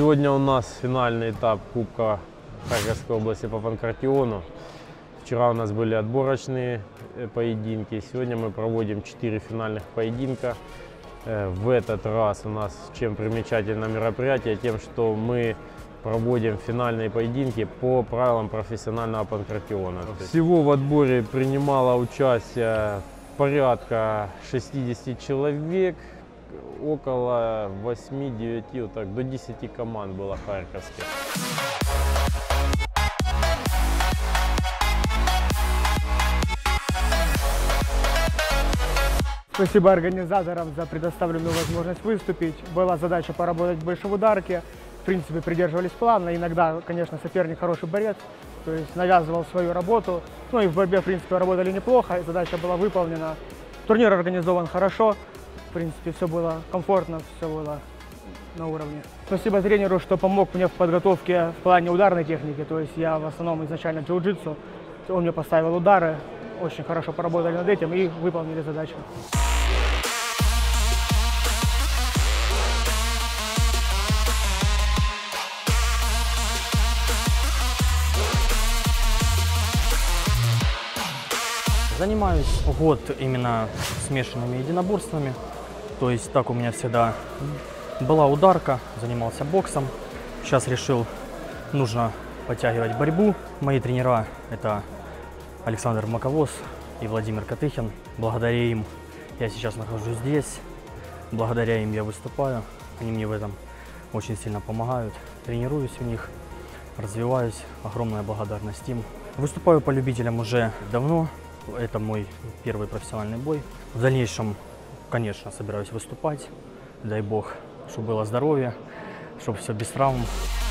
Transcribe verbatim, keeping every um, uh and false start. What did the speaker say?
Сегодня у нас финальный этап Кубка Харьковской области по панкратиону. Вчера у нас были отборочные поединки. Сегодня мы проводим четыре финальных поединка. В этот раз у нас чем примечательно мероприятие, тем, что мы проводим финальные поединки по правилам профессионального панкратиона. Всего в отборе принимало участие порядка шестидесяти человек, около восьми-девяти, вот так, до десяти команд было харьковских. Спасибо организаторам за предоставленную возможность выступить. Была задача поработать больше в ударке. В принципе, придерживались плана. Иногда, конечно, соперник хороший борец, то есть навязывал свою работу. Ну и в борьбе, в принципе, работали неплохо, и задача была выполнена. Турнир организован хорошо. В принципе, все было комфортно, все было на уровне. Спасибо тренеру, что помог мне в подготовке в плане ударной техники. То есть я в основном изначально джиу-джитсу. Он мне поставил удары. Очень хорошо поработали над этим и выполнили задачу. Занимаюсь год именно смешанными единоборствами. То есть так у меня всегда была ударка, занимался боксом. Сейчас решил, нужно подтягивать борьбу. Мои тренера — это Александр Маковоз и Владимир Катыхин. Благодаря им я сейчас нахожусь здесь. Благодаря им я выступаю. Они мне в этом очень сильно помогают. Тренируюсь у них, развиваюсь. Огромная благодарность им. Выступаю по любителям уже давно. Это мой первый профессиональный бой. В дальнейшем, конечно, собираюсь выступать. Дай бог, чтобы было здоровье, чтобы все без травм.